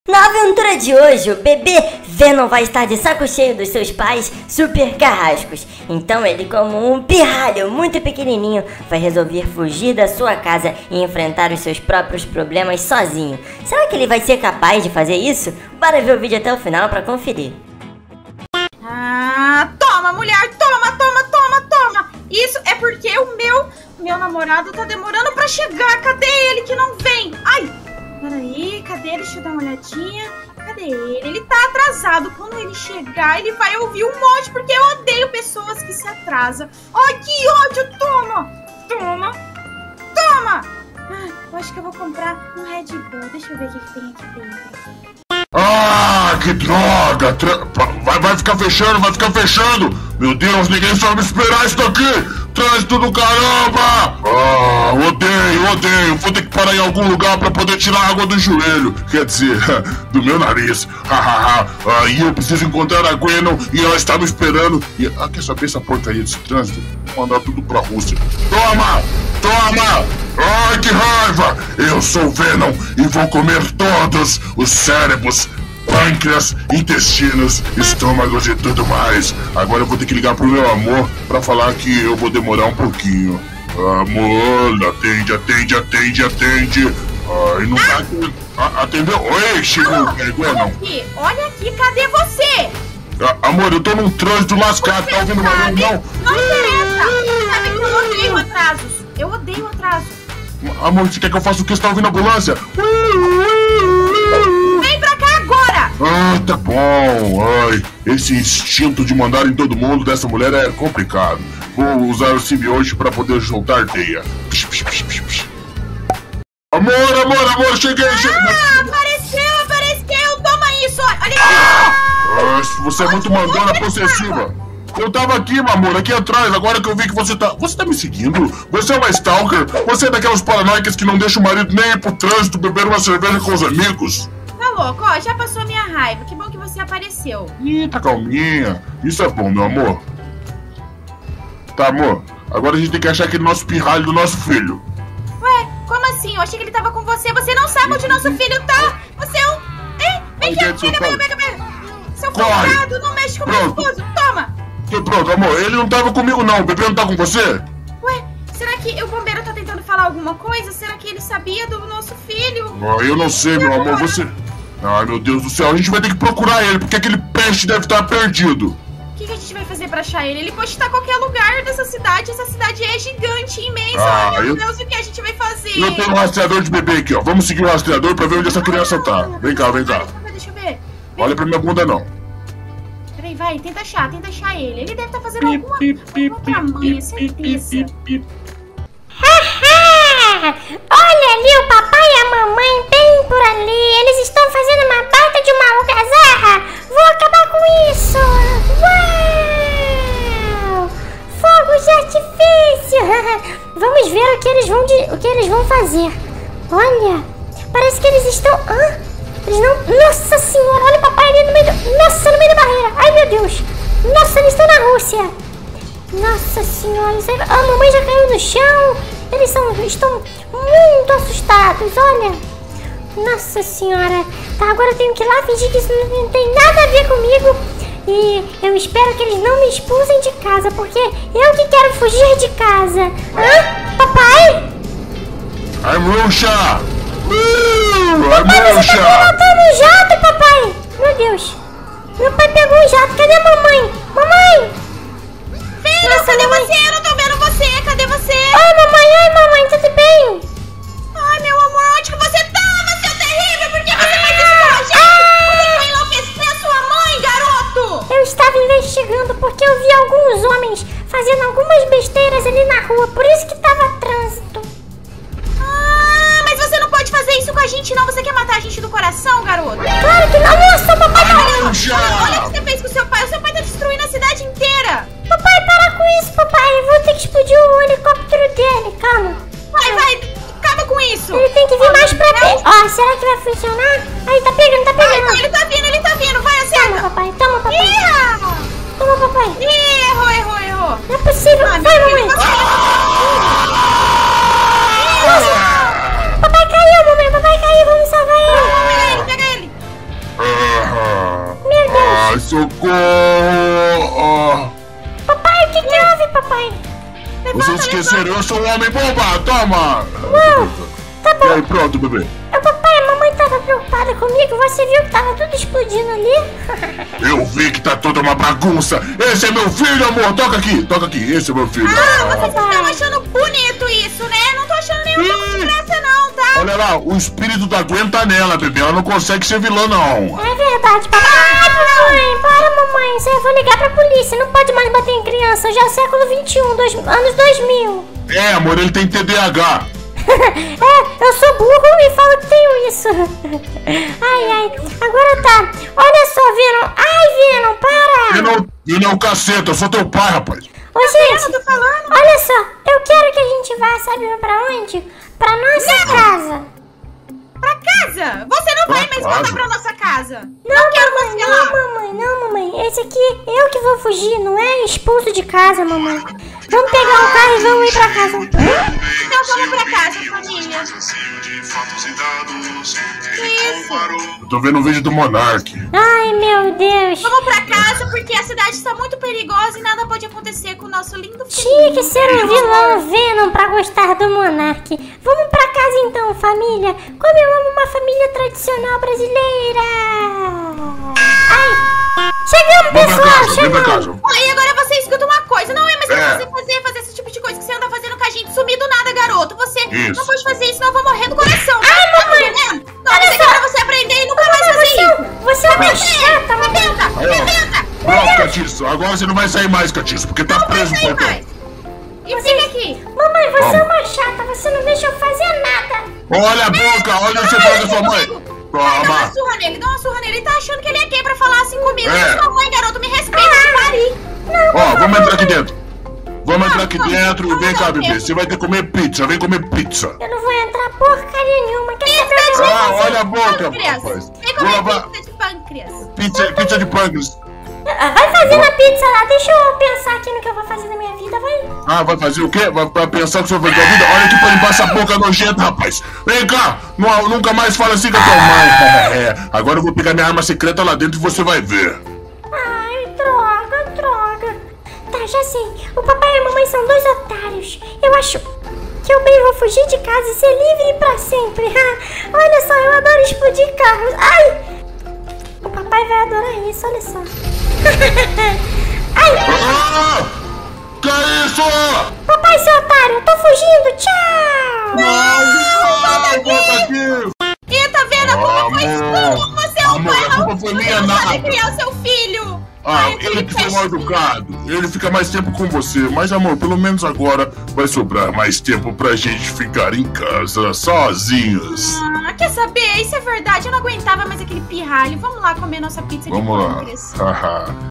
Na aventura de hoje, o bebê Venom vai estar de saco cheio dos seus pais super carrascos. Então ele, como um pirralho muito pequenininho, vai resolver fugir da sua casa e enfrentar os seus próprios problemas sozinho. Será que ele vai ser capaz de fazer isso? Bora ver o vídeo até o final pra conferir. Toma, mulher, toma! Isso é porque o meu namorado tá demorando pra chegar. Cadê ele que não vem? Ai, peraí, cadê ele? Deixa eu dar uma olhadinha. Cadê ele? Ele tá atrasado. Quando ele chegar, ele vai ouvir um monte, porque eu odeio pessoas que se atrasam. Ai, que ódio! Toma! Eu acho que eu vou comprar um Red Bull. Deixa eu ver o que tem aqui dentro. Que droga! Vai ficar fechando! Meu Deus, ninguém sabe esperar isso daqui! Trânsito do caramba! Odeio! Vou ter que parar em algum lugar pra poder tirar água do joelho. Quer dizer, do meu nariz. Aí eu preciso encontrar a Gwenon e ela está me esperando. E quer saber essa porcaria desse trânsito? Vou mandar tudo pra Rússia. Toma! Ai, que raiva! Eu sou Venom e vou comer todos os cérebros, pâncreas, intestinos, estômagos e tudo mais. Agora eu vou ter que ligar pro meu amor pra falar que eu vou demorar um pouquinho. Amor, atende. Ai, não tá atendeu? Oi, chegou. Olha aqui, cadê você? Amor, eu tô num trânsito lascado, tá ouvindo meu nome? Não interessa. Sabe que eu odeio atraso. Amor, você quer que eu faça o que? Você tá ouvindo a ambulância? Vem pra cá agora! Tá bom. Ai, esse instinto de mandar em todo mundo dessa mulher é complicado. Vou usar o simbionte pra poder soltar teia. Amor, cheguei! Apareceu! Toma isso! Olha aqui! Você é muito mandona possessiva. Eu tava aqui, meu amor, aqui atrás, agora que eu vi que você tá... Você tá me seguindo? Você é uma stalker? Você é daquelas paranoicas que não deixa o marido nem ir pro trânsito beber uma cerveja com os amigos? Tá louco, ó, já passou a minha raiva. Que bom que você apareceu. Tá calminha. Isso é bom, meu amor. Tá, amor. Agora a gente tem que achar aquele nosso pirralho do nosso filho. Ué, como assim? Eu achei que ele tava com você. Você não sabe onde nosso filho tá. Você é um... Hein? Vem aqui, pega. Seu folgado, não mexe com o meu esposo. Toma. Pronto, amor, ele não tava comigo não, o bebê não tá com você? Ué, será que o bombeiro tá tentando falar alguma coisa? Será que ele sabia do nosso filho? Eu não sei, meu amor, você... Ai, meu Deus do céu, a gente vai ter que procurar ele, porque aquele peste deve estar perdido. O que a gente vai fazer pra achar ele? Ele pode estar em qualquer lugar dessa cidade, essa cidade é gigante, imensa. Meu Deus, o que a gente vai fazer? Eu tenho um rastreador de bebê aqui, ó, vamos seguir o rastreador pra ver onde essa criança tá. Vem cá. Deixa eu ver. Olha pra minha bunda não. Peraí, vai, tenta achar ele. Ele deve estar fazendo alguma outra manha, certeza. Olha ali o papai e a mamãe bem por ali. Eles estão fazendo uma baita de uma algazarra. Vou acabar com isso. Uau! Fogos de artifício. Vamos ver o que eles vão fazer. Olha, parece que eles estão... Eles não... Nossa senhora, olha o papai ali no meio no meio da barreira. Ai, meu Deus. Nossa, eles estão na Rússia. Nossa senhora, a mamãe já caiu no chão. Eles estão muito assustados, olha. Nossa senhora. Tá, agora eu tenho que ir lá fingir que isso não tem nada a ver comigo. E eu espero que eles não me expulsem de casa, porque eu que quero fugir de casa. Papai? I'm Russia! Papai, você tá pilotando um jato, papai! Meu Deus! Meu pai pegou um jato, cadê a mamãe? Mamãe! Filho, cadê você? Eu não tô vendo você, cadê você? Ai, mamãe, tudo bem? Ai, meu amor, onde que você tava, seu terrível? Por que você faz isso com a gente? Você vai enlouquecer a sua mãe, garoto! Eu estava investigando porque eu vi alguns homens fazendo algumas besteiras ali na rua, por isso que tava trânsito. Mas você não pode fazer isso com a gente, não. Você quer matar a gente do coração, garoto? Ai, socorro! Papai, o que houve, papai? Vocês esqueceram, eu sou um homem bomba, toma! Uau, tá E bom. aí, pronto, bebê. Papai, a mamãe tava preocupada comigo. Você viu que tava tudo explodindo ali? Eu vi que tá toda uma bagunça. Esse é meu filho, amor. Toca aqui, esse é meu filho. Vocês estão achando bonito isso, né? Não tô achando nenhum pouco de graça não, tá? Olha lá, o espírito da Gwen tá nela, bebê. Ela não consegue ser vilã, não. É verdade, papai. Ai, mamãe, para, mamãe. Isso aí eu vou ligar pra polícia. Não pode mais bater em criança. Já é século XXI, anos 2000. É, amor, ele tem TDAH. É, eu sou burro e falo que tenho isso. Ai. Agora tá. Olha só, Venom. Ai, Venom, para. Venom é o caceta, eu sou teu pai, rapaz. Ô, gente, Eu tô falando. olha só. Eu quero que a gente vá, sabe pra onde? Pra nossa casa. Pra casa? Você não vai Pra mais voltar casa? pra nossa casa. Não, quero mamãe, você lá. não, mamãe. Esse aqui, eu que vou fugir, não é expulso de casa, mamãe. Vamos pegar um carro e vamos ir pra casa. Então vamos pra casa, família. Que isso? Eu tô vendo um vídeo do Monark. Ai, meu Deus. Vamos pra casa porque a cidade está muito perigosa e nada pode acontecer com o nosso lindo filho. Tinha que ser um vilão Venom pra gostar do Monark. Vamos pra casa então, família. Como eu amo uma família tradicional brasileira. Ai, chegamos, Vem pra pessoal, casa, vem pra chegamos. casa. Olha, e agora você escuta uma coisa. Não é mais pra É. você fazer esse tipo de coisa que você anda fazendo com a gente. Sumir do nada, garoto. Você Isso. não pode fazer isso, senão eu vou morrer do coração. Ai, Tá mamãe. entendendo? Não, Olha isso aqui só. é pra você aprender e nunca mais fazer isso. Você é uma chata, mamãe. Rebenta, Aí, ó. rebenta. Pronto, Catiço. Agora você não vai sair mais, Catiço, porque tá preso no Sai portão. mais. E fica aqui. Mamãe, você é Vamos. uma chata. Você não deixa eu fazer nada. Olha a boca, olha o que você faz da sua mãe. Dá uma Toma. surra nele, dá uma surra nele. Ele tá achando que ele é quem pra falar assim comigo. É. Eu sou sua mãe, garoto, me respeita, te pari. Ó, vamos entrar aqui dentro. Vamos entrar aqui Vamos, dentro e vamos vem cá, lá bebê. dentro. Você vai ter que comer pizza, vem comer pizza. Eu não vou entrar porcaria nenhuma. Quer saber? Eu vou Ah, fazer. olha a boca, Pâncreas. rapaz. Vem Vou comer lavar pizza de pâncreas. pizza de pâncreas. Vai fazendo a pizza lá. Deixa eu pensar aqui no que eu vou fazer na minha vida. Vai. Ah, vai fazer o quê? Vai pensar que você vai fazer a vida? Olha aqui pra limpar essa boca nojenta, rapaz. Vem cá, nunca mais fala assim com a tua mãe. É, agora eu vou pegar minha arma secreta lá dentro e você vai ver. Ai, droga. Tá, já sei. O papai e a mamãe são dois otários. Eu acho que eu bem vou fugir de casa e ser livre pra sempre. Olha só, eu adoro explodir carros. Ai! O papai vai adorar isso, olha só. Ai! Ah! Que é isso? Papai, seu otário, eu tô fugindo. Tchau! Volta aqui. E tá vendo? A culpa foi sua. Você é um Amor, pai a culpa foi minha, não sabe nada. criar o seu filho. Ah, Ai, ele que foi fez- mal educado. Ele fica mais tempo com você. Mas, amor, pelo menos agora vai sobrar mais tempo pra gente ficar em casa, sozinhos. Ah, quer saber? Isso é verdade. Eu não aguentava mais aquele pirralho. Vamos lá comer nossa pizza de Vamos lá. pâncreas. Haha.